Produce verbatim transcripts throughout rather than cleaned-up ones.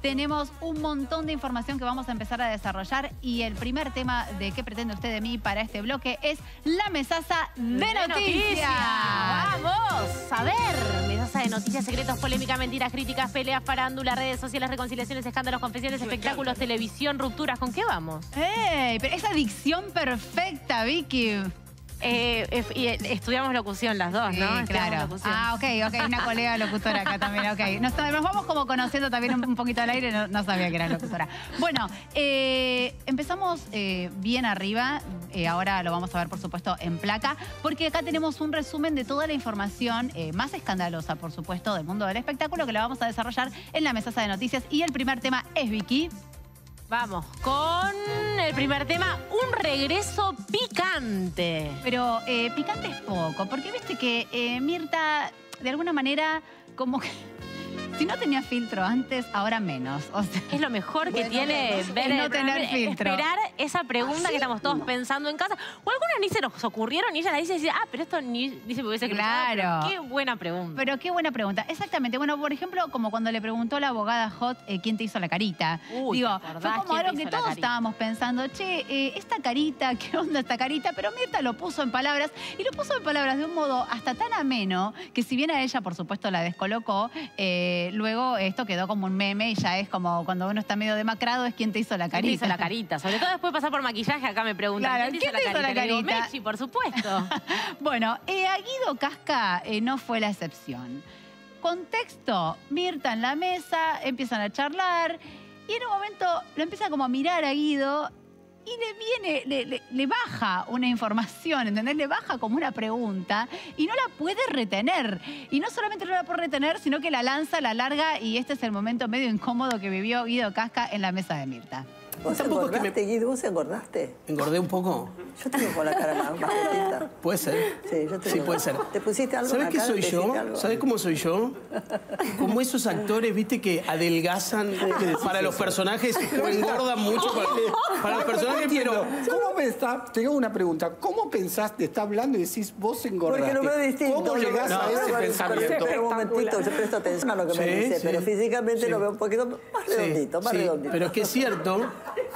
Tenemos un montón de información que vamos a empezar a desarrollar y el primer tema de qué pretende usted de mí para este bloque es la mesaza de, de noticias. noticias. ¡Vamos! A ver, mesaza de noticias, secretos, polémica, mentiras, críticas, peleas, farándula, redes sociales, reconciliaciones, escándalos, confesiones, espectáculos, televisión, rupturas. ¿Con qué vamos? ¡Ey! Pero esa dicción perfecta, Vicky. Eh, eh, y estudiamos locución las dos, ¿no? Sí, claro. Ah, ok, ok. Una colega locutora acá también, ok. Nos, nos vamos como conociendo también un, un poquito al aire, no, no sabía que era locutora. Bueno, eh, empezamos eh, bien arriba, eh, ahora lo vamos a ver, por supuesto, en placa, porque acá tenemos un resumen de toda la información eh, más escandalosa, por supuesto, del mundo del espectáculo, que la vamos a desarrollar en la mesaza de noticias. Y el primer tema es, Vicky... Vamos con el primer tema, un regreso picante. Pero eh, picante es poco, porque viste que eh, Mirta, de alguna manera, como que... Si no tenía filtro antes, ahora menos. O sea, es lo mejor que bueno, tiene ver no tener filtro. Esperar esa pregunta ¿Ah, sí? que estamos todos pensando en casa. O algunas ni se nos ocurrieron y ella la dice y dice, ah, pero esto ni dice porque que claro. Qué buena pregunta. Pero qué buena pregunta. Exactamente. Bueno, por ejemplo, como cuando le preguntó la abogada Hot eh, quién te hizo la carita. Uy, Digo, fue como algo que todos estábamos pensando, che, eh, esta carita, ¿qué onda esta carita? Pero Mirta lo puso en palabras y lo puso en palabras de un modo hasta tan ameno que si bien a ella, por supuesto, la descolocó, eh, luego esto quedó como un meme y ya es como cuando uno está medio demacrado es quién te hizo la carita. ¿Quién te hizo la carita? Sobre todo después de pasar por maquillaje, acá me preguntan, claro, ¿quién te hizo, ¿quién te hizo la, carita? la carita? Digo, Mechi, por supuesto. Bueno, eh, a Guido Casca eh, no fue la excepción. Contexto, Mirta en la mesa, empiezan a charlar y en un momento lo empieza como a mirar a Guido y le viene, le, le, le baja una información, ¿entendés? Le baja como una pregunta y no la puede retener. Y no solamente no la puede retener, sino que la lanza, la larga y este es el momento medio incómodo que vivió Guido Casca en la mesa de Mirta. ¿Vos engordaste, me... Guido? ¿Vos engordaste? ¿Engordé un poco? Yo tengo con la cara más gordita. ¿Puede ser? Sí, yo tengo. Sí, puede ser. ¿Te pusiste algo ¿Sabés en qué la cara? soy yo? Algo? ¿Sabés cómo soy yo? Como esos actores, viste, que adelgazan para los personajes o engordan mucho para, para los personajes, pero... ¿Cómo pensás? Te hago una pregunta. ¿Cómo pensás, te está hablando y decís, vos engordaste? Porque lo veo distinto. ¿Cómo llegás no, a ese no, pensamiento? Pero un momentito, yo presto atención a lo que sí, me dice, sí, pero físicamente sí. Lo veo un poquito más redondito, sí, más sí, redondito. Pero es que es cierto...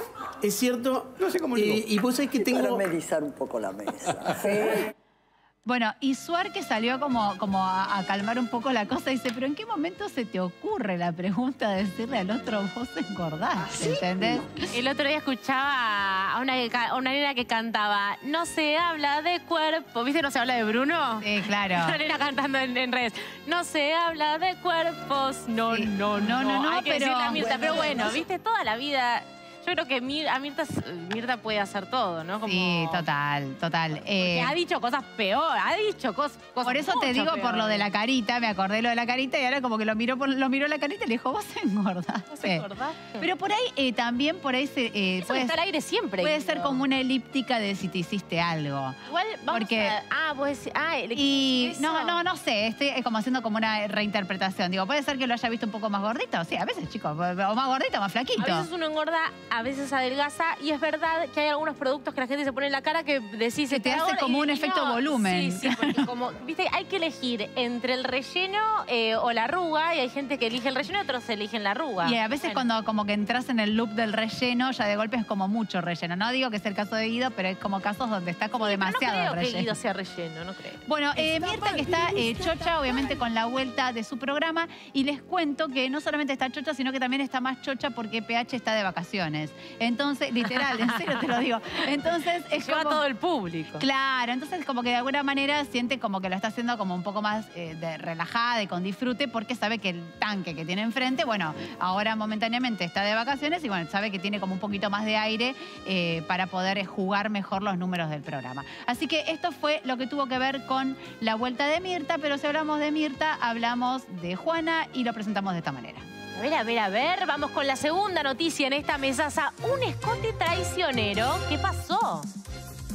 Es cierto, no sé cómo y, y vos sabés que tengo... Para amenizar un poco la mesa. Sí. Bueno, y Suar que salió como, como a, a calmar un poco la cosa, dice, pero ¿en qué momento se te ocurre la pregunta de decirle al otro, vos engordaste, ¿sí? ¿Entendés? El otro día escuchaba a una, a una nena que cantaba, no se habla de cuerpo, ¿viste? No se habla de Bruno. Sí, claro. Una nena cantando en, en redes, no se habla de cuerpos, no, sí. no, no, no, no, hay que pero, decirle a Mirta, bueno, pero bueno, bueno, ¿viste? Toda la vida... Yo creo que Mir, a Mirta, Mirta puede hacer todo, ¿no? Como... Sí, total, total. Eh... ha dicho cosas peor, ha dicho cos, cosas Por eso te digo, peor. Por lo de la carita, me acordé lo de la carita y ahora como que lo miró, por, lo miró la carita y le dijo, vos engordaste. ¿Vos engordaste? Pero por ahí eh, también, por ahí se... Eh, Eso puede estar al aire siempre. Puede Guido. ser como una elíptica de si te hiciste algo. Igual vamos Porque, a... Ah, vos decís... Ah, el... y eso. no, no, no sé, estoy como haciendo como una reinterpretación. Digo, puede ser que lo haya visto un poco más gordito. Sí, a veces, chicos, o más gordito o más flaquito. A veces uno engorda, a veces adelgaza. Y es verdad que hay algunos productos que la gente se pone en la cara que decís... Que te hace como y, un y efecto no. volumen. Sí, sí, porque como, viste, hay que elegir entre el relleno eh, o la arruga, y hay gente que elige el relleno y otros eligen la arruga. Y a veces bueno. cuando como que entras en el loop del relleno, ya de golpe es como mucho relleno. No digo que es el caso de Guido, pero es como casos donde está como sí, demasiado no creo relleno. que Guido sea relleno, no creo. Bueno, eh, Mirta que está eh, chocha, obviamente con la vuelta de su programa, y les cuento que no solamente está chocha, sino que también está más chocha porque P H está de vacaciones. Entonces, literal, en serio te lo digo. Entonces es Lleva como... todo el público. Claro, entonces como que de alguna manera siente como que lo está haciendo como un poco más eh, de relajada y con disfrute porque sabe que el tanque que tiene enfrente, bueno, ahora momentáneamente está de vacaciones y bueno, sabe que tiene como un poquito más de aire eh, para poder jugar mejor los números del programa. Así que esto fue lo que tuvo que ver con la vuelta de Mirta, pero si hablamos de Mirta, hablamos de Juana y lo presentamos de esta manera. A ver, a ver, a ver, vamos con la segunda noticia en esta mesaza. Un escote traicionero. ¿Qué pasó?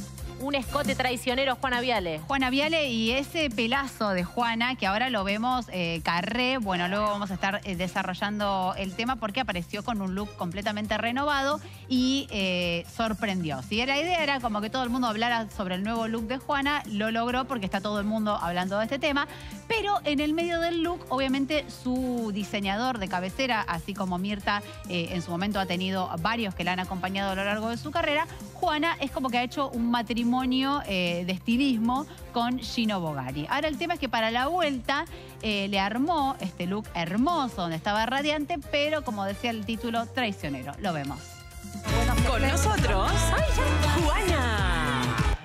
un escote traicionero, Juana Viale. Juana Viale y ese pelazo de Juana, que ahora lo vemos eh, carré. Bueno, luego vamos a estar eh, desarrollando el tema porque apareció con un look completamente renovado y eh, sorprendió. Si la idea era como que todo el mundo hablara sobre el nuevo look de Juana, lo logró porque está todo el mundo hablando de este tema. Pero en el medio del look, obviamente, su diseñador de cabecera, así como Mirta eh, en su momento ha tenido varios que la han acompañado a lo largo de su carrera, Juana es como que ha hecho un matrimonio eh, de estilismo con Gino Bogani. Ahora el tema es que para la vuelta eh, le armó este look hermoso donde estaba radiante, pero como decía el título, traicionero. Lo vemos. Con nosotros, Juana.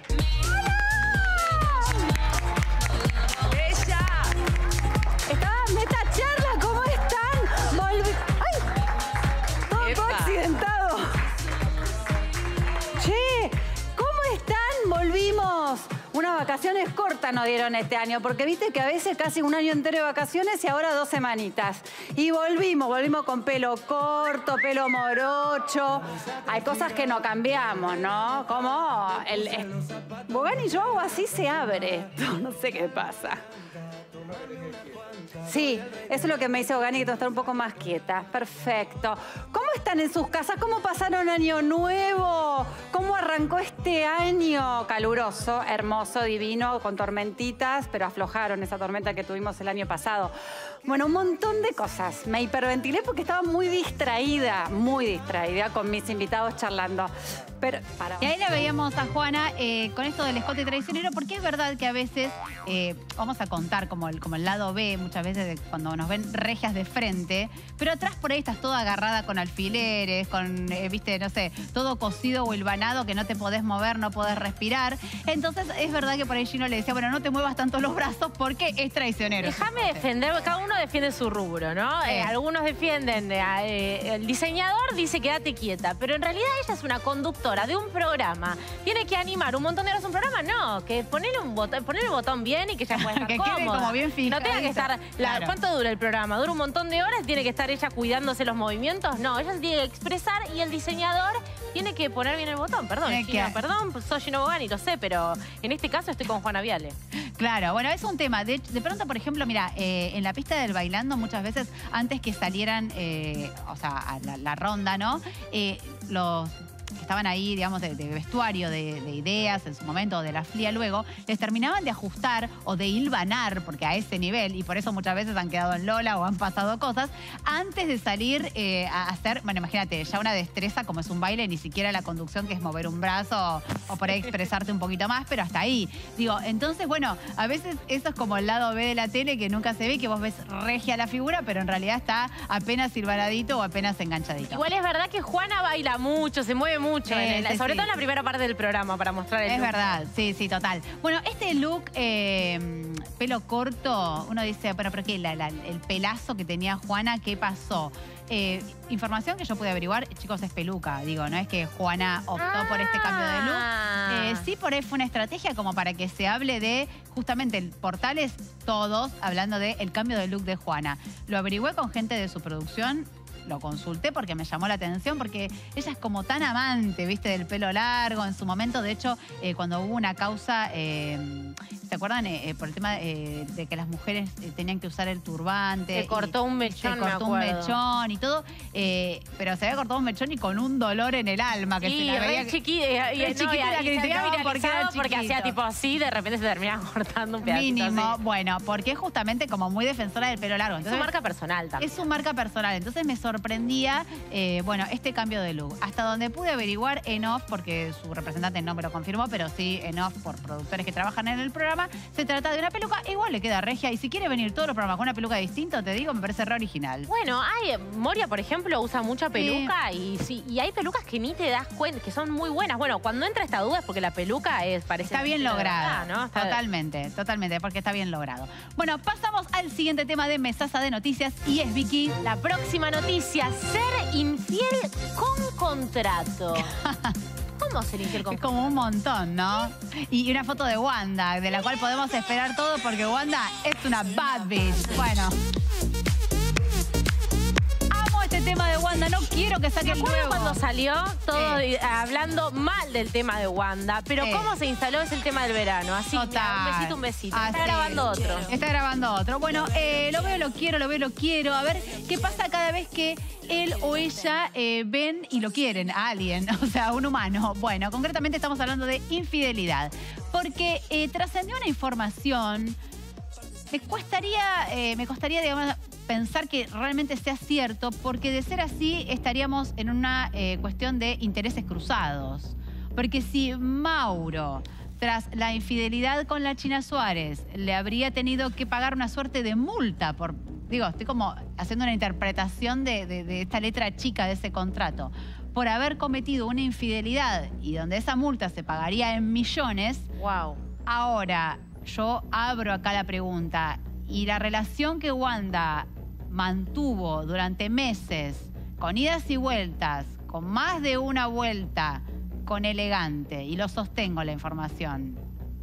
¡Ella! Estaba meta charla, ¿cómo están? Volví... ¡Ay! Todo, todo accidentado. Che, ¿cómo están? Volvimos. Unas vacaciones cortas nos dieron este año, porque viste que a veces casi un año entero de vacaciones y ahora dos semanitas. Y volvimos, volvimos con pelo corto, pelo morocho. Hay cosas que no cambiamos, ¿no? Como el... el... Bogani, yo hago así, se abre esto. No sé qué pasa. Sí, eso es lo que me dice Bogani, que tengo que estar un poco más quieta. Perfecto. ¿Cómo están en sus casas? ¿Cómo pasaron año nuevo? ¿Cómo arrancó este año caluroso, hermoso, divino, con tormentitas, pero aflojaron esa tormenta que tuvimos el año pasado? Bueno, un montón de cosas. Me hiperventilé porque estaba muy distraída, muy distraída con mis invitados charlando. Pero, para. Y ahí la veíamos a Juana eh, con esto del escote traicionero, porque es verdad que a veces, eh, vamos a contar como el, como el lado B, muchas veces de cuando nos ven regias de frente, pero atrás por ahí estás toda agarrada con alfileres, con, eh, viste, no sé, todo cosido o hilvanado que no te podés mover, no podés respirar. Entonces es verdad que por ahí Gino le decía, bueno, no te muevas tanto los brazos porque es traicionero. Déjame defender, cada uno defiende su rubro, ¿no? Sí. Eh, algunos defienden, eh, eh, el diseñador dice quédate quieta, pero en realidad ella es una conductora de un programa. Tiene que animar un montón de horas un programa, no, que ponerle un botón, ponerle el botón bien y que ella pueda estar que cómoda. quede como bien fijadito. No tenga que estar, la, Claro. ¿cuánto dura el programa? ¿Dura un montón de horas? ¿Tiene que estar ella cuidándose los movimientos? No, ella se tiene que expresar y el diseñador tiene que poner bien el botón. Perdón, Tiene Gino, que- perdón, pues soy Gino Bogani, lo sé, pero en este caso estoy con Juana Viale. Claro, bueno, es un tema. De, de pronto, por ejemplo, mira, eh, en la pista del bailando muchas veces, antes que salieran, eh, o sea, a la, la ronda, ¿no? Eh, los que estaban ahí, digamos, de, de vestuario, de, de ideas en su momento, de la F L I A luego, les terminaban de ajustar o de hilvanar, porque a ese nivel, y por eso muchas veces han quedado en Lola o han pasado cosas, antes de salir eh, a hacer, bueno, imagínate, ya una destreza como es un baile, ni siquiera la conducción, que es mover un brazo o, o por ahí expresarte un poquito más, pero hasta ahí. Digo, entonces, bueno, a veces eso es como el lado B de la tele, que nunca se ve, que vos ves regia la figura, pero en realidad está apenas hilvanadito o apenas enganchadito. Igual es verdad que Juana baila mucho, se mueve mucho, Sí, en el- sí, sobre sí. todo en la primera parte del programa para mostrar el Es look. verdad, sí, sí, total. Bueno, este look, eh, pelo corto, uno dice, pero, pero ¿qué? La- la- el pelazo que tenía Juana, ¿qué pasó? Eh, información que yo pude averiguar, chicos, es peluca, digo, no es que Juana optó por este cambio de look. Ah. Eh, sí, por ahí fue una estrategia como para que se hable de, justamente, el portales todos hablando de el cambio de look de Juana. Lo averigüé con gente de su producción. Lo consulté porque me llamó la atención, porque ella es como tan amante, viste, del pelo largo. En su momento, de hecho, eh, cuando hubo una causa, eh, ¿se acuerdan? Eh, eh, por el tema eh, de que las mujeres eh, tenían que usar el turbante. Se cortó un mechón, Se me cortó un acuerdo. mechón y todo. eh, pero se había cortado un mechón y con un dolor en el alma. Que Sí, se la veía re que- chiquita. Y, re y, no, chiquita y- la y se había criticaban porque viralizado era porque hacía chiquito. tipo así, de repente se terminaba cortando un pedacito Mínimo, así. bueno, porque es justamente como muy defensora del pelo largo. Es su Entonces, marca personal también. es su marca personal, entonces me sorprendía, eh, bueno, este cambio de look. Hasta donde pude averiguar en off, porque su representante no me lo confirmó, pero sí en off por productores que trabajan en el programa, se trata de una peluca, igual le queda regia, y si quiere venir todos los programas con una peluca distinta, te digo, me parece re original. Bueno, hay, Moria, por ejemplo, usa mucha peluca y sí, y hay pelucas que ni te das cuenta, que son muy buenas. Bueno, cuando entra esta duda es porque la peluca es, parece... Está bien de logrado, verdad, ¿no? Está- totalmente, totalmente, porque está bien logrado. Bueno, pasamos al siguiente tema de Mesaza de Noticias, y es Vicky. La próxima noticia, ser infiel con contrato. ¿Cómo ser infiel con Es como un montón, ¿no? Y una foto de Wanda, de la cual podemos esperar todo, porque Wanda es una bad bitch. Bueno. Amo este tema de Wanda. No quiero que saque el nuevo. Cuando salió, todo Sí. hablando mal del tema de Wanda, pero Sí. cómo se instaló es el tema del verano. Así, Total. mira, un besito, un besito. Está Así grabando es. otro. Está grabando otro. Bueno, eh, lo veo, lo quiero, lo veo, lo quiero. A ver qué pasa cada vez que él o ella eh, ven y lo quieren a alguien, o sea, a un humano. Bueno, concretamente estamos hablando de infidelidad. Porque eh, trascendió una información. Me costaría, eh, me costaría, digamos, pensar que realmente sea cierto, porque de ser así estaríamos en una eh, cuestión de intereses cruzados. Porque si Mauro, tras la infidelidad con la China Suárez, le habría tenido que pagar una suerte de multa por... Digo, estoy como haciendo una interpretación de, de, de esta letra chica de ese contrato, por haber cometido una infidelidad y donde esa multa se pagaría en millones. Wow. Ahora, yo abro acá la pregunta. ¿Y la relación que Wanda mantuvo durante meses, con idas y vueltas, con más de una vuelta, con Elegante, y lo sostengo la información?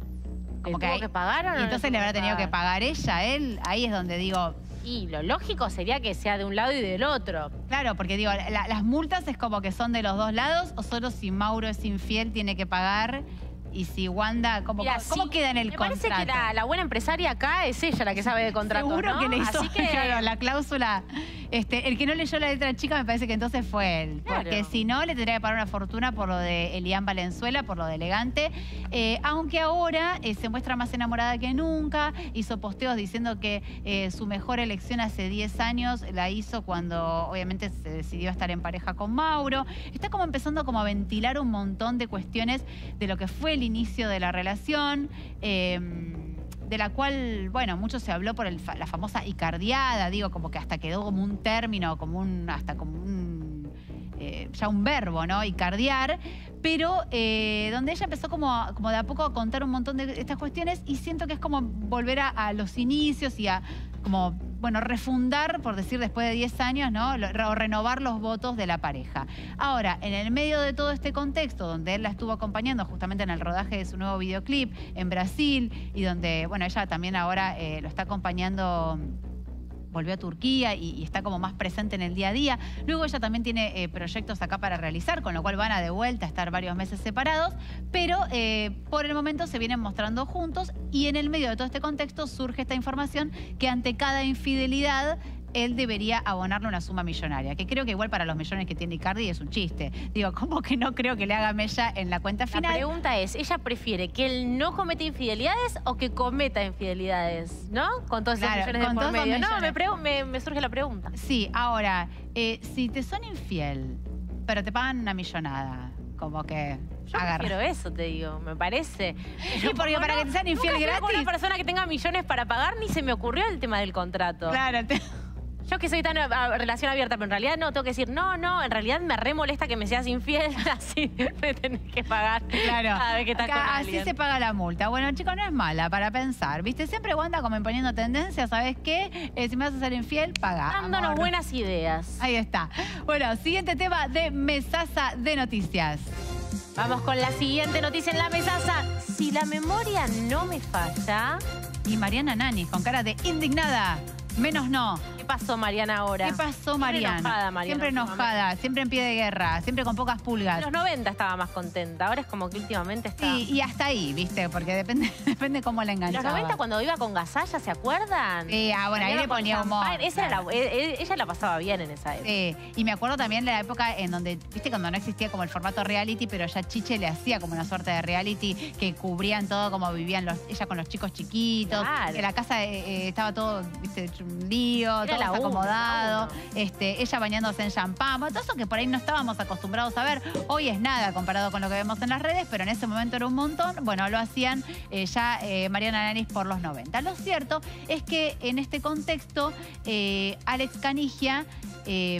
¿Le tuvo hay- que pagar o no y le entonces tuvo le habrá que tenido que pagar? pagar ella, él. Ahí es donde digo... Y lo lógico sería que sea de un lado y del otro. Claro, porque digo, la- las multas es como que son de los dos lados, o solo si Mauro es infiel tiene que pagar, y si Wanda, ¿cómo, Mira, cómo sí, queda en el me contrato? parece que la, la buena empresaria acá es ella la que sabe de contratos, Seguro ¿no? que le hizo Así que, claro, la cláusula. Este, el que no leyó la letra chica me parece que entonces fue él. Claro. Porque si no, le tendría que pagar una fortuna por lo de Elian Valenzuela, por lo de Elegante. Eh, aunque ahora eh, se muestra más enamorada que nunca. Hizo posteos diciendo que eh, su mejor elección hace diez años la hizo cuando obviamente se decidió estar en pareja con Mauro. Está como empezando como a ventilar un montón de cuestiones de lo que fue el inicio de la relación. Eh, de la cual, bueno, mucho se habló por el fa- la famosa icardiada, digo, como que hasta quedó como un término, como un, hasta como un, eh, ya un verbo, ¿no? Icardiar, pero eh, donde ella empezó como, a- como de a poco a contar un montón de estas cuestiones y siento que es como volver a, a los inicios y a como, bueno, refundar, por decir después de diez años, ¿no? Lo- O renovar los votos de la pareja. Ahora, en el medio de todo este contexto, donde él la estuvo acompañando justamente en el rodaje de su nuevo videoclip en Brasil y donde, bueno, ella también ahora eh, lo está acompañando, volvió a Turquía y, y está como más presente en el día a día. Luego ella también tiene eh, proyectos acá para realizar, con lo cual van a de vuelta a estar varios meses separados, pero eh, por el momento se vienen mostrando juntos y en el medio de todo este contexto surge esta información que ante cada infidelidad él debería abonarle una suma millonaria, que creo que igual para los millones que tiene Icardi es un chiste. Digo, ¿cómo que no creo que le haga mella en la cuenta la final? pregunta es, ¿ella prefiere que él no cometa infidelidades o que cometa infidelidades? ¿no? Con todos esos Claro, millones de con por todos esos medio. No, millones. me, pregu- me, me surge la pregunta. Sí, ahora, eh, si te son infiel, pero te pagan una millonada, como que Yo agarra. prefiero eso, te digo, me parece. Y porque como para que te sean infiel nunca estuve con gratis. una persona que tenga millones para pagar, ni se me ocurrió el tema del contrato. Claro, te- Yo que soy tan a, relación abierta, pero en realidad no, tengo que decir, no, no, en realidad me re molesta que me seas infiel, así me tenés que pagar claro. cada vez que estás con Acá así alguien. se paga la multa. Bueno, chicos, no es mala para pensar. ¿Viste? Siempre Wanda como imponiendo tendencia, ¿sabes qué? Eh, si me vas a hacer infiel, paga. Dándonos amor. buenas ideas. Ahí está. Bueno, siguiente tema de Mesaza de Noticias. Vamos con la siguiente noticia en la mesaza. Si la memoria no me falla, Y Mariana Nani, con cara de indignada. Menos no. ¿qué pasó, Mariana, ahora? ¿Qué pasó, Siempre Mariana? enojada, Mariana, Siempre enojada, siempre en pie de guerra, siempre con pocas pulgas. En los noventa estaba más contenta, ahora es como que últimamente está... Sí, y hasta ahí, ¿viste? Porque depende, depende cómo la En enganchaba. los noventa cuando iba con Gasalla, ¿se acuerdan? Sí, ah, bueno, ahí Mariana le con ponía humor, champán. Esa era claro. la- e- e- ella la pasaba bien en esa época. Sí, y me acuerdo también de la época en donde, viste, cuando no existía como el formato reality, pero ya Chiche le hacía como una suerte de reality que cubrían todo como vivían los, ella con los chicos chiquitos, Claro. que la casa eh, eh, estaba todo, viste, hecho un lío, Era todo la uno, acomodado, la uno. este, ella bañándose en champán, bueno, todo eso que por ahí no estábamos acostumbrados a ver, hoy es nada comparado con lo que vemos en las redes, pero en ese momento era un montón, bueno, lo hacían eh, ya eh, Mariana Nanis por los noventa. Lo cierto es que en este contexto, eh, Alex Canigia eh,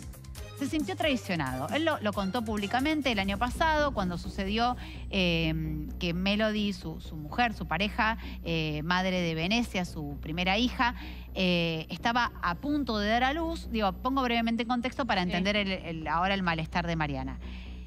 se sintió traicionado. Él lo, lo contó públicamente el año pasado, cuando sucedió eh, que Melody, su, su mujer, su pareja, eh, madre de Venecia, su primera hija, eh, estaba a punto de dar a luz. Digo, pongo brevemente en contexto para entender el- el- ahora el malestar de Mariana.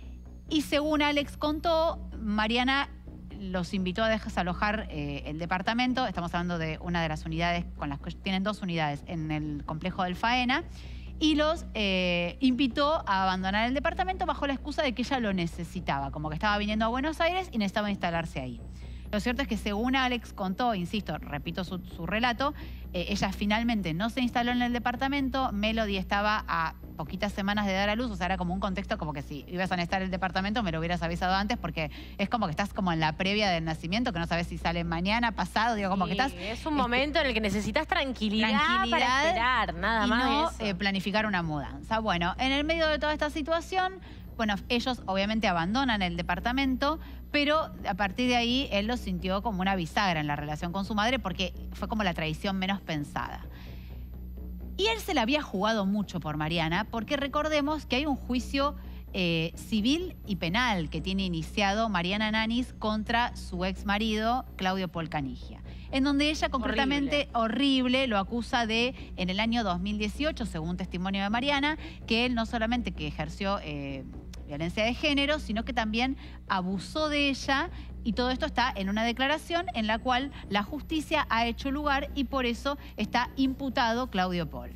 Y según Alex contó, Mariana los invitó a desalojar eh, el departamento. Estamos hablando de una de las unidades, con las que tienen dos unidades en el complejo del Faena. y los eh, invitó a abandonar el departamento bajo la excusa de que ella lo necesitaba, como que estaba viniendo a Buenos Aires y necesitaba instalarse ahí. Lo cierto es que según Alex contó, insisto, repito su, su relato, eh, ella finalmente no se instaló en el departamento, Melody estaba a poquitas semanas de dar a luz, o sea, era como un contexto como que si ibas a necesitar el departamento me lo hubieras avisado antes, porque es como que estás como en la previa del nacimiento, que no sabes si sale mañana, pasado, digo, como sí, que estás... es un momento en el que necesitas tranquilidad, tranquilidad para esperar, nada y más no de eso. Eh, planificar una mudanza. Bueno, en el medio de toda esta situación, bueno, ellos obviamente abandonan el departamento, pero a partir de ahí él lo sintió como una bisagra en la relación con su madre porque fue como la traición menos pensada. Y él se la había jugado mucho por Mariana porque recordemos que hay un juicio eh, civil y penal que tiene iniciado Mariana Nanis contra su ex marido Claudio Paul Canigia, en donde ella concretamente, horrible, horrible, lo acusa de, en el año dos mil dieciocho, según testimonio de Mariana, que él no solamente que ejerció eh, violencia de género, sino que también abusó de ella, y todo esto está en una declaración en la cual la justicia ha hecho lugar y por eso está imputado Claudio Paul.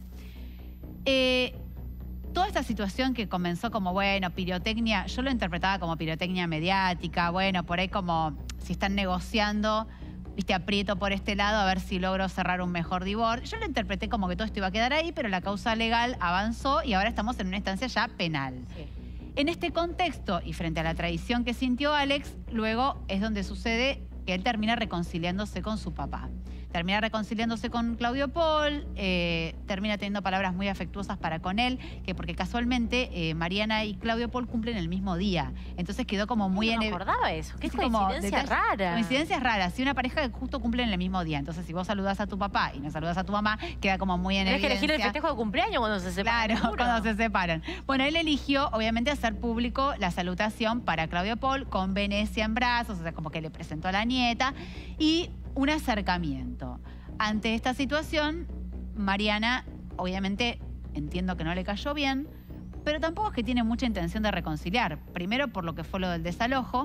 Eh, Toda esta situación que comenzó como, bueno, pirotecnia, yo lo interpretaba como pirotecnia mediática, bueno, por ahí como si están negociando, viste, aprieto por este lado a ver si logro cerrar un mejor divorcio. Yo lo interpreté como que todo esto iba a quedar ahí, pero la causa legal avanzó y ahora estamos en una instancia ya penal. Sí. En este contexto y frente a la traición que sintió Alex, luego es donde sucede que él termina reconciliándose con su papá. Termina reconciliándose con Claudio Paul, eh, termina teniendo palabras muy afectuosas para con él, que porque casualmente eh, Mariana y Claudio Paul cumplen el mismo día. Entonces quedó como muy... No en me el... acordaba eso. Qué es como coincidencia rara. Coincidencias raras. Sí, una pareja que justo cumplen el mismo día. Entonces, si vos saludás a tu papá y no saludás a tu mamá, queda como muy en evidencia. Tienes que elegir el festejo de cumpleaños cuando se separan. Claro, cuando se separan. Bueno, él eligió, obviamente, hacer público la salutación para Claudio Paul con Venecia en brazos, o sea, como que le presentó a la nieta, y un acercamiento. Ante esta situación, Mariana, obviamente, entiendo que no le cayó bien, pero tampoco es que tiene mucha intención de reconciliar. Primero, por lo que fue lo del desalojo,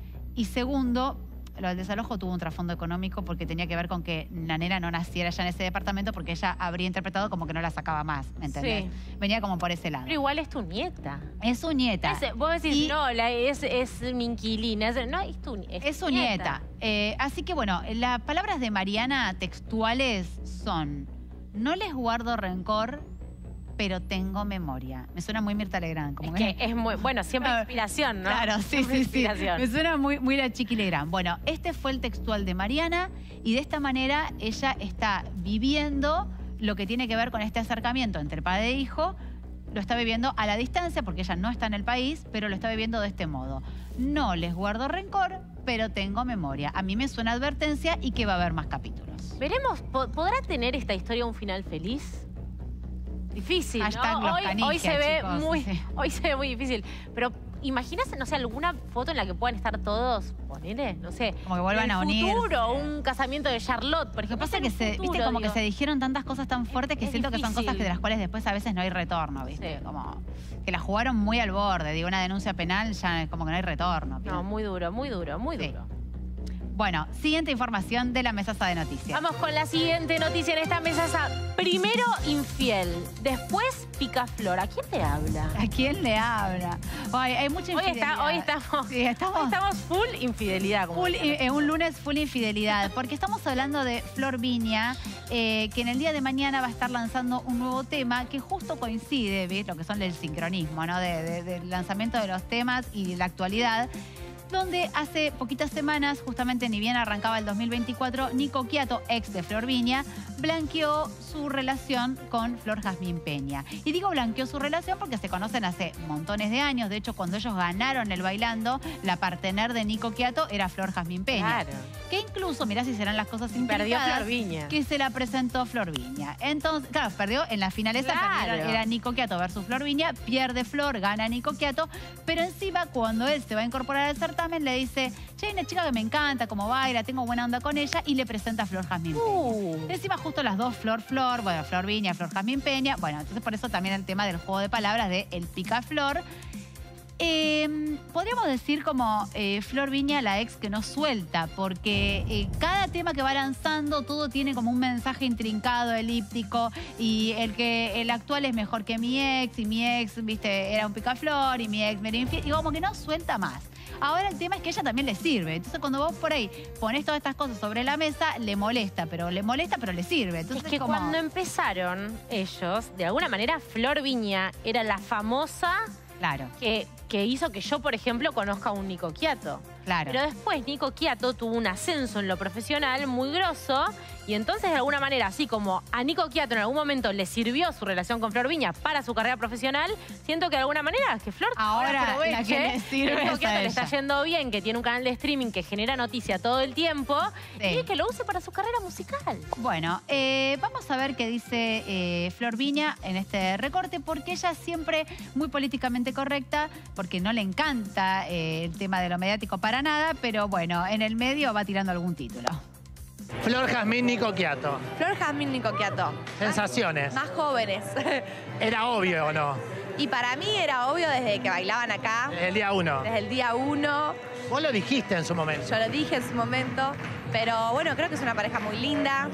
y segundo, lo del desalojo tuvo un trasfondo económico porque tenía que ver con que la nena no naciera ya en ese departamento porque ella habría interpretado como que no la sacaba más, ¿me entendés? Sí. Venía como por ese lado. Pero igual es tu nieta. Es su nieta. Es, vos decís, y no, la, es, es mi inquilina. Es, no, es tu es Es su nieta. nieta. Eh, así que bueno, las palabras de Mariana textuales son: no les guardo rencor, pero tengo memoria. Me suena muy Mirta Legrand. Como es que es muy, bueno, siempre inspiración, ¿no? Claro, sí, siempre sí, inspiración. sí. Me suena muy, muy la Chiqui Legrand. Bueno, este fue el textual de Mariana y de esta manera ella está viviendo lo que tiene que ver con este acercamiento entre padre e hijo. Lo está viviendo a la distancia porque ella no está en el país, pero lo está viviendo de este modo. No les guardo rencor, pero tengo memoria. A mí me suena advertencia y que va a haber más capítulos. Veremos, ¿podrá tener esta historia un final feliz? Difícil, Hashtag ¿no? los Hoy, canigia, hoy se ve chicos, muy, sí. hoy se ve muy difícil. Pero imagínate, no sé, alguna foto en la que puedan estar todos, ponele, no sé. Como que vuelvan a unirse. futuro, un casamiento de Charlotte, por ejemplo. Lo que pasa es que se, futuro, viste, como digo. que se dijeron tantas cosas tan fuertes que Es siento difícil. que son cosas que de las cuales después a veces no hay retorno, ¿viste? Sí. Como que la jugaron muy al borde. Digo, una denuncia penal ya es como que no hay retorno. No, muy duro, muy duro, muy Sí. duro. Bueno, siguiente información de la mesaza de noticias. Vamos con la siguiente noticia en esta mesaza. Primero, infiel. Después, picaflor. ¿A quién le habla? ¿A quién le habla? Ay, hay mucha Hoy, infidelidad. está, hoy, estamos, Sí, estamos- hoy estamos full infidelidad. Como Full, dicen. eh, un lunes full infidelidad, porque estamos hablando de Flor Viña, eh, que en el día de mañana va a estar lanzando un nuevo tema que justo coincide, ¿ves? Lo que son el sincronismo, ¿no? De, de- del lanzamiento de los temas y la actualidad, donde hace poquitas semanas, justamente ni bien arrancaba el dos mil veinticuatro, Nico Quiato, ex de Flor Viña, blanqueó su relación con Flor Jazmín Peña. Y digo blanqueó su relación porque se conocen hace montones de años. De hecho, cuando ellos ganaron el Bailando, la partener de Nico Quiato era Flor Jazmín Peña. Claro. Que incluso, mirá si serán las cosas Perdió implicadas, Flor Viña. que se la presentó Flor Viña. Entonces, claro, perdió en la final esa, Claro. perdieron, era Nico Quiato versus Flor Viña, pierde Flor, gana Nico Quiato, pero encima cuando él se va a incorporar al certamen le dice: che, hay una chica que me encanta, como baila, tengo buena onda con ella, y le presenta a Flor Jazmín Peña. Uh. Encima justo las dos, Flor Flor, bueno, Flor Viña, Flor Jazmín Peña, bueno, entonces por eso también el tema del juego de palabras de el picaflor. Eh, podríamos decir como eh, Flor Viña, la ex que no suelta, porque eh, cada tema que va lanzando, todo tiene como un mensaje intrincado, elíptico, y el que el actual es mejor que mi ex, y mi ex, viste, era un picaflor, y mi ex me era infiel, y como que no suelta más. Ahora el tema es que a ella también le sirve. Entonces cuando vos por ahí pones todas estas cosas sobre la mesa, le molesta, pero le molesta, pero le sirve. Entonces, es que como... cuando empezaron ellos, de alguna manera Flor Viña era la famosa Claro. que, que hizo que yo, por ejemplo, conozca a un Nico Quiato. Claro. Pero después Nico Quiato tuvo un ascenso en lo profesional muy grosso y entonces de alguna manera, así como a Nico Quiato en algún momento le sirvió su relación con Flor Viña para su carrera profesional, siento que de alguna manera que Flor ahora aproveche, la que le sirve que Nico es Quiato a le está ella. yendo bien, que tiene un canal de streaming que genera noticia todo el tiempo Sí. y que lo use para su carrera musical. Bueno, eh, vamos a ver qué dice eh, Flor Viña en este recorte, porque ella es siempre muy políticamente correcta, porque no le encanta eh, el tema de lo mediático para nada, pero bueno, en el medio va tirando algún título. Flor Jazmín Nico Quiato. Flor Jazmín Nico Quiato. Sensaciones. Más jóvenes. ¿Era obvio o no? Y para mí era obvio desde que bailaban acá. Desde el día uno. Desde el día uno. Vos lo dijiste en su momento. Yo lo dije en su momento. Pero bueno, creo que es una pareja muy linda.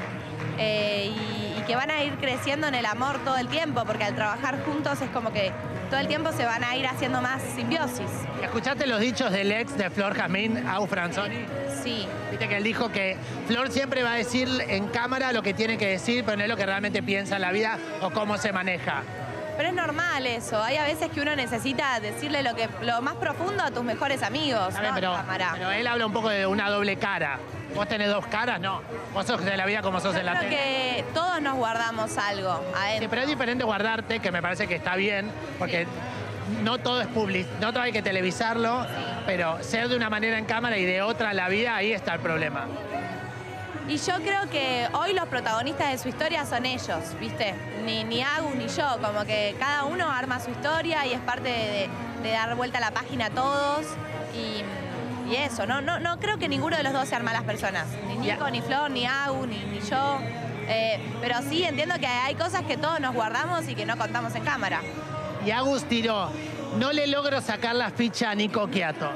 Eh, y, y que van a ir creciendo en el amor todo el tiempo. Porque al trabajar juntos es como que todo el tiempo se van a ir haciendo más simbiosis. ¿Escuchaste los dichos del ex de Flor Jazmín, Au Franzoni? Sí. Viste que él dijo que Flor siempre va a decir en cámara lo que tiene que decir, pero no es lo que realmente piensa en la vida o cómo se maneja. Pero es normal eso. Hay a veces que uno necesita decirle lo, que, lo más profundo a tus mejores amigos, ¿Sabes? ¿no? Pero, En cámara. pero él habla un poco de una doble cara. ¿Vos tenés dos caras? No. Vos sos de la vida como sos Yo en la creo tele. que todos nos guardamos algo adentro. Sí, pero es diferente guardarte, que me parece que está bien, porque no todo es public, no todo hay que televisarlo, pero ser de una manera en cámara y de otra en la vida, ahí está el problema. Y yo creo que hoy los protagonistas de su historia son ellos, ¿viste? Ni, ni Agus ni yo, como que cada uno arma su historia y es parte de, de dar vuelta a la página a todos. Y, y eso, ¿no? No, no creo que ninguno de los dos sean malas personas. Ni Nico, ni Flor, ni Agus, ni, ni yo. Eh, pero sí entiendo que hay cosas que todos nos guardamos y que no contamos en cámara. Y Agus tiró, no le logro sacar la ficha a Nico Quiato.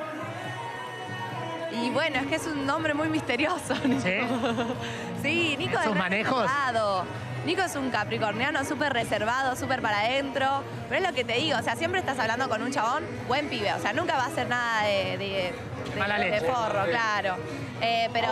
Y bueno, es que es un nombre muy misterioso, Nico. ¿Sí? Sí, Nico es ¿Sus re manejos? reservado. Nico es un capricorniano súper reservado, súper para adentro. Pero es lo que te digo, o sea, siempre estás hablando con un chabón buen pibe. O sea, nunca va a hacer nada de, de, de, Mala de leche. forro, claro. Eh, pero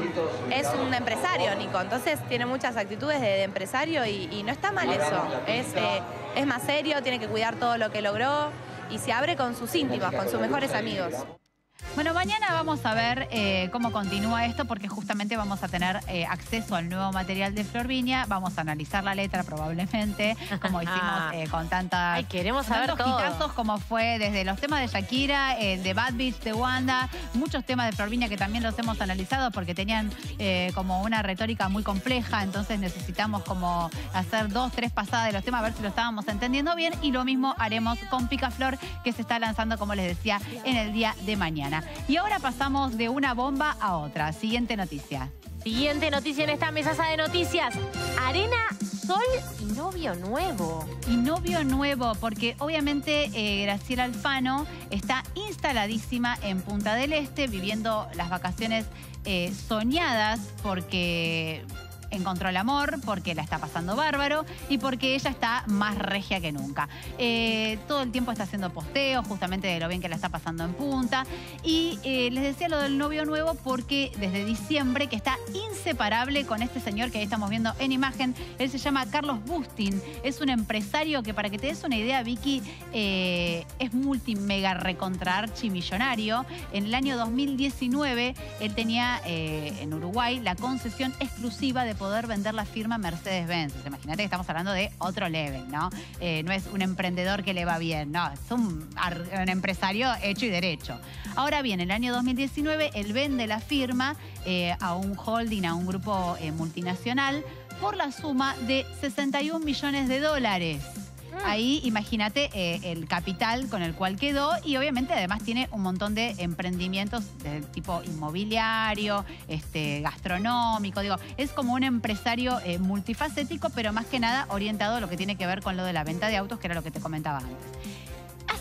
es un empresario, Nico. Entonces tiene muchas actitudes de, de empresario y, y no está mal eso. Es, eh, es más serio, tiene que cuidar todo lo que logró y se abre con sus íntimos, con sus mejores amigos. Bueno, mañana vamos a ver eh, cómo continúa esto, porque justamente vamos a tener eh, acceso al nuevo material de Flor Viña. Vamos a analizar la letra probablemente, como hicimos eh, con tantas... Ay, queremos con saber tantos todo. hitazos como fue desde los temas de Shakira, eh, de Bad Bitch, de Wanda, muchos temas de Flor Viña que también los hemos analizado porque tenían eh, como una retórica muy compleja, entonces necesitamos como hacer dos, tres pasadas de los temas, a ver si lo estábamos entendiendo bien, y lo mismo haremos con Picaflor, que se está lanzando, como les decía, en el día de mañana. Y ahora pasamos de una bomba a otra. Siguiente noticia. Siguiente noticia en esta mesaza de noticias. Arena, sol y novio nuevo. Y novio nuevo, porque obviamente eh, Graciela Alfano está instaladísima en Punta del Este, viviendo las vacaciones eh, soñadas, porque encontró el amor, porque la está pasando bárbaro y porque ella está más regia que nunca. Eh, todo el tiempo está haciendo posteos justamente de lo bien que la está pasando en Punta. Y eh, les decía lo del novio nuevo porque desde diciembre que está inseparable con este señor que ahí estamos viendo en imagen. Él se llama Carlos Bustin. Es un empresario que, para que te des una idea, Vicky, eh, es multimega recontra archimillonario. En el año dos mil diecinueve él tenía eh, en Uruguay la concesión exclusiva de poder vender la firma Mercedes-Benz. Imagínate que estamos hablando de otro level, ¿no? Eh, no es un emprendedor que le va bien, no, es un, un empresario hecho y derecho. Ahora bien, en el año dos mil diecinueve él vende la firma eh, a un holding, a un grupo eh, multinacional, por la suma de sesenta y un millones de dólares. Ahí imagínate eh, el capital con el cual quedó, y obviamente además tiene un montón de emprendimientos del tipo inmobiliario, este, gastronómico. Digo, es como un empresario eh, multifacético, pero más que nada orientado a lo que tiene que ver con lo de la venta de autos, que era lo que te comentaba antes. Hace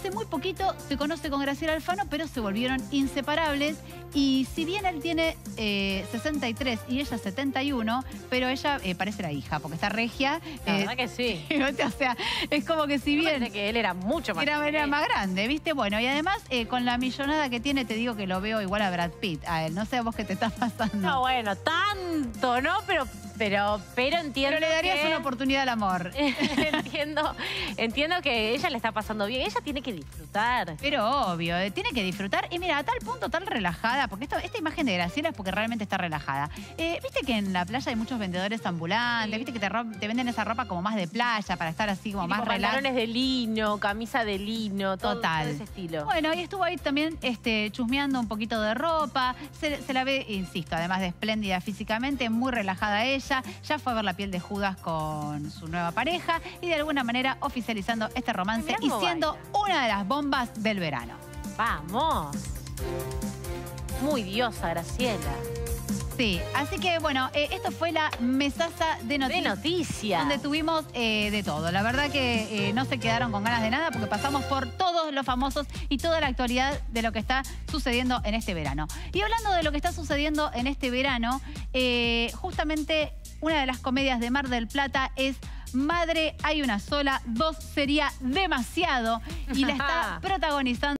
hace muy poquito se conoce con Graciela Alfano, pero se volvieron inseparables. Y si bien él tiene eh, sesenta y tres y ella setenta y uno, pero ella eh, parece la hija, porque está regia. La eh, verdad que sí. O sea, es como que si bien... Parece que él era mucho más Era, grande. era más grande, ¿viste? Bueno, y además, eh, con la millonada que tiene, te digo que lo veo igual a Brad Pitt, a él. No sé a vos qué te está pasando. No, bueno, tanto, ¿no? Pero, pero, pero entiendo Pero le darías que... una oportunidad al amor. entiendo, entiendo que ella le está pasando bien. Ella tiene que disfrutar. Pero obvio, eh, tiene que disfrutar. Y mira, a tal punto tan relajada, porque esto, esta imagen de Graciela es porque realmente está relajada. Eh, Viste que en la playa hay muchos vendedores ambulantes, Sí. viste que te, ro- te venden esa ropa como más de playa, para estar así como Y más tipo relajada. pantalones de lino, camisa de lino, todo, Total. todo ese estilo. Bueno, y estuvo ahí también este, chusmeando un poquito de ropa. Se, se la ve, insisto, además de espléndida físicamente, muy relajada ella. Ya fue a ver La piel de Judas con su nueva pareja y de alguna manera oficializando este romance Mirá y cómo siendo baila. una de las bombas del verano. Vamos. Muy diosa, Graciela. Sí, así que bueno, eh, esto fue la mesaza de De noticias. noticias. Donde tuvimos eh, de todo. La verdad que eh, no se quedaron con ganas de nada porque pasamos por todos los famosos y toda la actualidad de lo que está sucediendo en este verano. Y hablando de lo que está sucediendo en este verano, eh, justamente una de las comedias de Mar del Plata es Madre hay una sola, dos sería demasiado y la está protagonizando